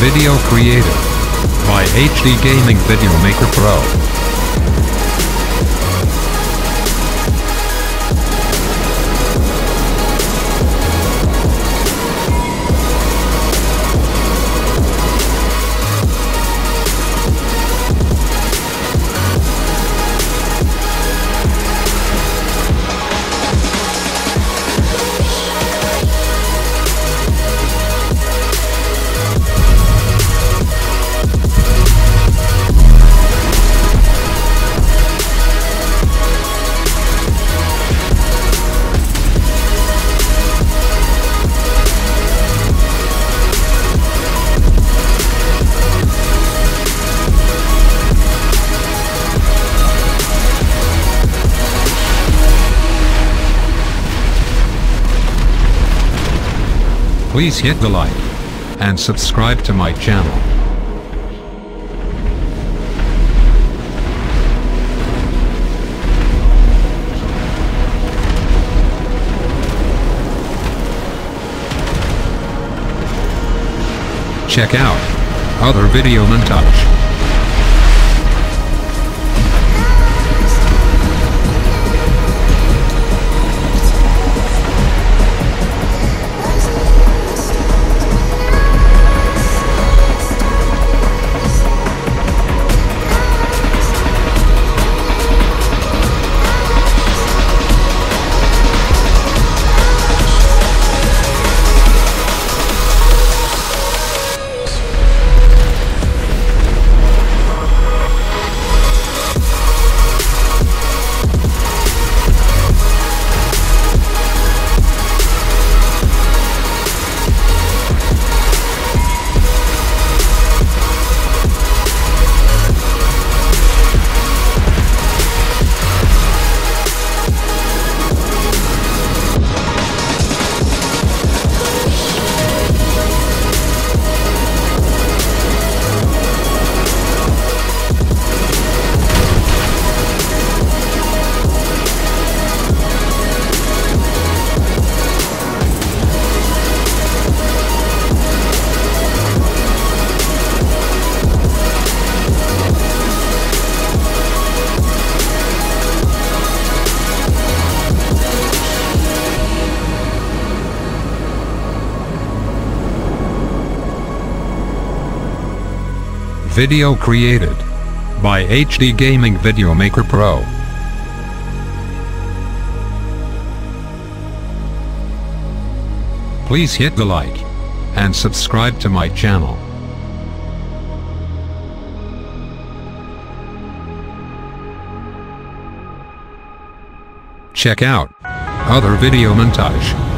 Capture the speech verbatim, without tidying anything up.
Video created by H D Gaming Video Maker Pro. Please hit the like and subscribe to my channel. Check out other video montage. Video created by H D Gaming Video Maker Pro. Please hit the like and subscribe to my channel. Check out other video montage.